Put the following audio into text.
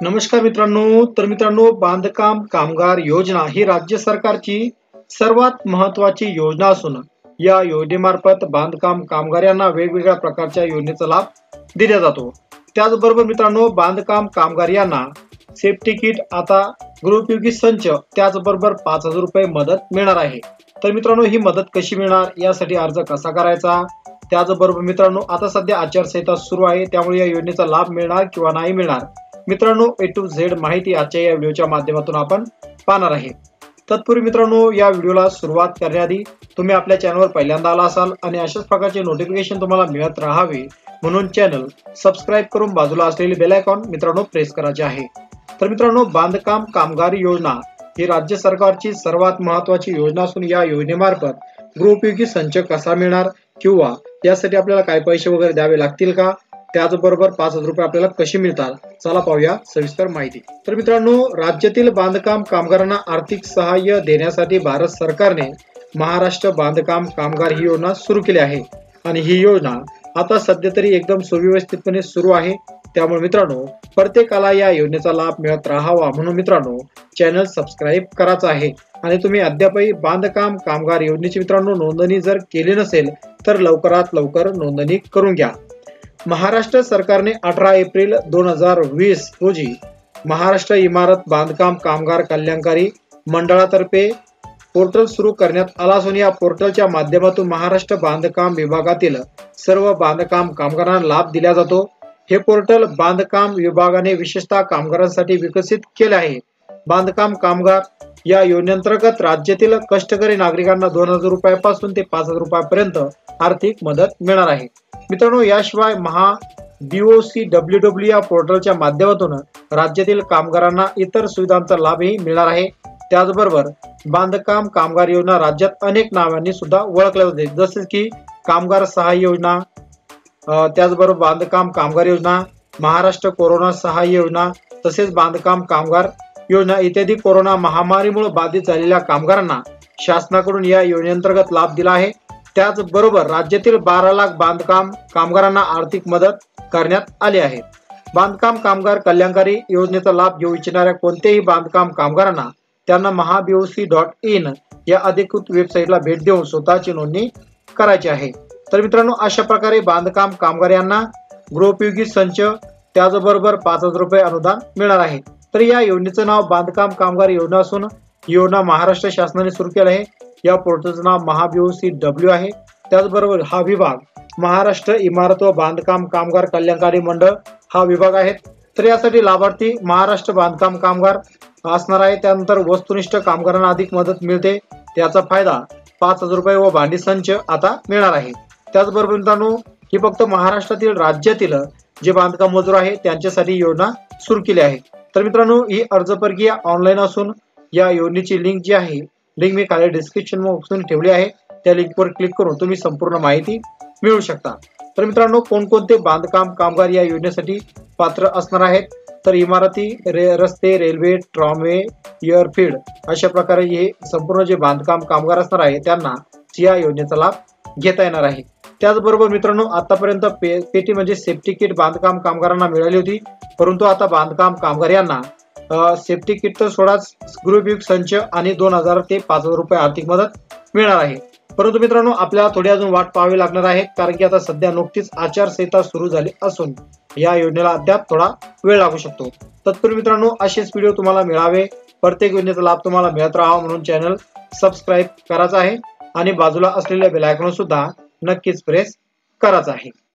नमस्कार मित्रांनो, बांधकाम कामगार योजना ही राज्य सरकारची सर्वात महत्त्वाची योजना असून या योजनेमार्फत बांधकाम कामगार यांना वेगवेगळ्या प्रकारच्या योजनेचा लाभ दिला जातो। त्याचबरोबर मित्रांनो, बांधकाम कामगार यांना सेफ्टी किट, आता गृहोपयोगी संच, त्याचबरोबर 5,000 रुपये मदत मिळणार आहे। तर मित्रांनो, ही मदत कशी मिळणार, यासाठी अर्ज कसा करायचा, त्याचबरोबर मित्रांनो, आता सध्या आचारसंहिता सुरू आहे, त्यामुळे या योजनेचा लाभ मिळणार किंवा नाही मिळणार मित्रांनो, A to Z माहिती आजच्या या व्हिडिओच्या माध्यमातून आपण पाहणार आहे। तत्पूर्वी मित्रांनो, या व्हिडिओला सुरुवात करण्याआधी तुम्ही आपल्या चॅनलवर पहिल्यांदा आला असाल आणि अशाच प्रकारचे नोटिफिकेशन तुम्हाला मिळत राहावे म्हणून चॅनल सबस्क्राइब करून बाजूला असलेले बेल आयकॉन मित्रांनो प्रेस करायचे आहे। तर मित्रांनो, बांधकाम कामगार योजना ही राज्य सरकारची सर्वात महत्त्वाची योजना असून या योजनेमार्फत गृहोपयोगी संच कसा मिळणार किंवा यासाठी आपल्याला काय पैसे वगैरे द्यावे लागतील का, त्याचबरोबर 5,000 रुपये आपल्याला कशी मिळतात, चला पाहूया सविस्तर माहिती। तर मित्रांनो, राज्यातील बांधकाम कामगारांना आर्थिक सहाय्य देण्यासाठी भारत सरकारने महाराष्ट्र बांधकाम कामगार ही योजना सुरू केली आहे आणि ही योजना आता सध्या तरी एकदम सुव्यवस्थितपणे सुरू आहे। त्यामुळे मित्रांनो, प्रत्येकाला या योजनेचा लाभ मिळत राहावा म्हणून मित्रांनो चॅनल सबस्क्राइब करायचं आहे आणि तुम्ही अद्यापही बांधकाम कामगार योजनेची मित्रांनो नोंदणी जर केली नसेल तर लवकरात लवकर नोंदणी करून घ्या। महाराष्ट्र सरकारने 18 एप्रिल 2020 रोजी महाराष्ट्र इमारत बांधकाम कामगार कल्याणकारी मंडळातर्फे पोर्टल सुरू करण्यात आला असून या पोर्टलच्या माध्यमातून महाराष्ट्र बांधकाम विभागातील सर्व बांधकाम कामगारांना लाभ दिला जातो। हे पोर्टल बांधकाम विभागाने विशेषतः कामगारांसाठी विकसित केले आहे। बांधकाम कामगार या योजनेअंतर्गत राज्यातील कष्टकरी नागरिकांना 2,000 रुपयापासून ते 5,000 रुपयापर्यंत आर्थिक मदत मिळणार आहे मित्रांनो। याशिवाय BOCWW या पोर्टलच्या माध्यमातून राज्यातील कामगारांना इतर सुविधांचा लाभही मिळणार आहे। त्याचबरोबर बांधकाम कामगार योजना राज्यात अनेक नावांनी सुद्धा ओळखल्या जाते, जसे की कामगार सहाय्य योजना, त्याचबरोबर बांधकाम कामगार योजना, महाराष्ट्र कोरोना सहाय्य योजना, तसेच बांधकाम कामगार योजना इत्यादी। कोरोना महामारीमुळे बाधित झालेल्या कामगारांना शासनाकडून या योजनेअंतर्गत लाभ दिला आहे। त्याचबरोबर राज्यातील 12 लाख बांधकाम कामगारांना आर्थिक मदत करण्यात आली आहे। बांधकाम कामगार कल्याणकारी योजनेचा लाभ घेऊ इच्छिणाऱ्या कोणत्याही बांधकाम कामगारांना त्यांना mahaboc.in या अधिकृत वेबसाईटला भेट देऊन स्वतःची नोंदणी करायची आहे। तर मित्रांनो, अशा प्रकारे बांधकाम कामगार यांना गृहोपयोगी संच, त्याचबरोबर 5,000 रुपये अनुदान मिळणार आहे। तर या योजनेचं नाव बांधकाम कामगार योजना असून ही योजना महाराष्ट्र शासनाने सुरू केली आहे। या पोर्टलचं नाव MahaBOCW आहे। त्याचबरोबर हा विभाग महाराष्ट्र इमारत व बांधकाम कामगार कल्याणकारी मंडळ हा विभाग आहे। तर यासाठी लाभार्थी महाराष्ट्र बांधकाम कामगार असणार आहे। त्यानंतर वस्तुनिष्ठ कामगारांना अधिक मदत मिळते, त्याचा फायदा 5,000 रुपये व भांडी संच आता मिळणार आहे। त्याचबरोबर मित्रांनो, ही फक्त महाराष्ट्रातील राज्यातील जे बांधकाम मजूर आहे त्यांच्यासाठी योजना सुरू केली आहे। तर मित्रांनो, ही अर्ज प्रक्रिया ऑनलाईन असून या योजनेची लिंक जी आहे, लिंक मी खाली डिस्क्रिप्शन बॉक्समध्ये ठेवली आहे, त्या लिंकवर क्लिक करून तुम्ही संपूर्ण माहिती मिळवू शकता। तर मित्रांनो, कोणकोणते बांधकाम कामगार या योजनेसाठी पात्र असणार आहेत, तर इमारती, रस्ते, रेल्वे, ट्रॉमवे, एअरफील्ड अशा प्रकारे हे संपूर्ण जे बांधकाम कामगार असणार आहे त्यांना या योजनेचा लाभ घेता येणार आहे। त्याचबरोबर मित्रांनो, आतापर्यंत पेटी म्हणजे सेफ्टी किट बांधकाम कामगारांना मिळाली होती, परंतु आता बांधकाम कामगार यांना सेफ्टी किट तर सोडाच, गृहोपयोगी संच आणि 2,000 ते 5,000 रुपये आर्थिक मदत मिळणार आहे। परंतु मित्रांनो, आपल्याला थोडी अजून वाट पाहावी लागणार आहे, कारण की आता सध्या नुकतीच आचारसंहिता सुरू झाली असून या योजनेला अद्याप थोडा वेळ लागू शकतो। तत्पूर्वी मित्रांनो, असेच व्हिडिओ तुम्हाला मिळावे, प्रत्येक योजनेचा लाभ तुम्हाला मिळत राहावा म्हणून चॅनल सबस्क्राइब करायचं आहे आणि बाजूला असलेल्या बेल आयकॉन सुद्धा नक्कीच प्रेस करायचं आहे।